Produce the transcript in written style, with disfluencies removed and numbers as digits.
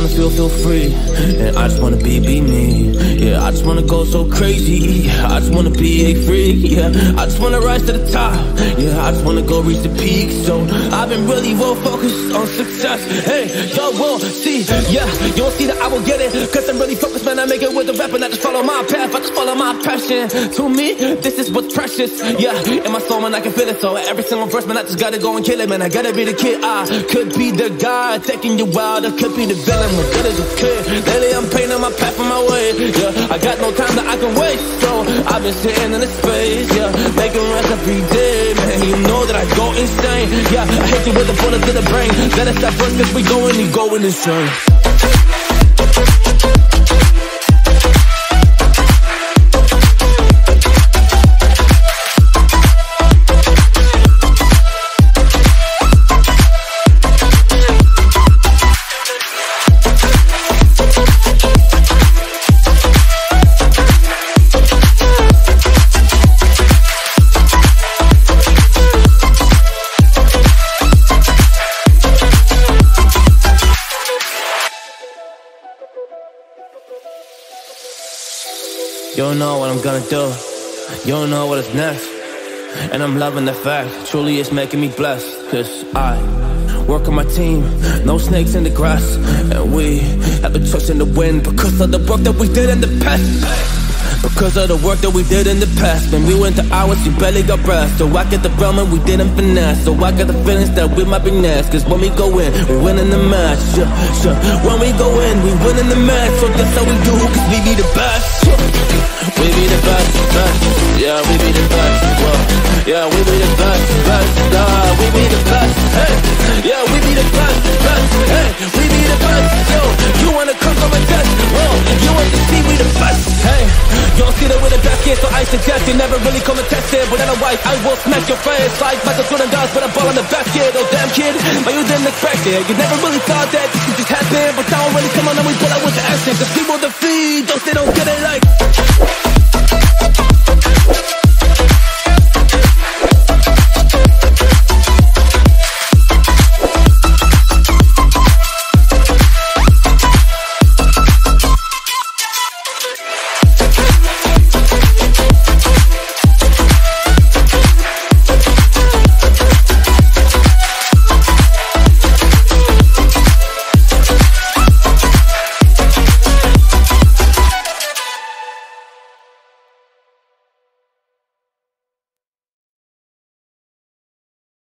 wanna feel free, and I just wanna be me. Yeah, I just wanna go so crazy. I just wanna be a freak. Yeah, I just wanna rise to the top. Yeah, I just wanna go reach the peak. So I've been really well focused on success. Hey, y'all will see. Yeah, you won't see that I will get it, cause I'm really focused, man. I make it with the rap and I just follow my path. I just follow my passion. To me, this is what's precious. Yeah, in my soul, man, I can feel it. So every single verse, man, I just gotta go and kill it, man. I gotta be the kid. I could be the guy taking you wild. I could be the villain. What good is a kid? Lately I'm painting my path on my way. Yeah, I got no time that I can waste. So I've been sitting in the space. Yeah, making rest every day, man. You know that I go insane. Yeah, I hit you with a bullet to the brain. Let us stop first, cause we going insane. You don't know what I'm gonna do. You don't know what is next. And I'm loving the fact, truly it's making me blessed. Cause I work on my team, no snakes in the grass. And we have been trusting the wind because of the work that we did in the past. Because of the work that we did in the past. When we went to hours, you barely got breath. So I get the realm and we didn't finesse. So I got the feelings that we might be next. Cause when we go in, we win in the match. When we go in, we win in the match. So that's how we do, cause we be the best. We be the best, best. Yeah, we be the best. Whoa. Yeah, we be the best, best. We be the best. Hey. Yeah, we be the best, best. Hey, we be the best. Yo, you wanna come and test? Whoa, you want to see we the best? Hey, you don't see that with the best kid, so I suggest you never really come and test it. Without a wife, I will smack your face like Michael Jordan does, but a ball in the basket. Oh damn kid, but you didn't expect it. You never really thought that this could just happen, but now I'm really coming and we pull out with the action. Cause people defeat those they don't get it.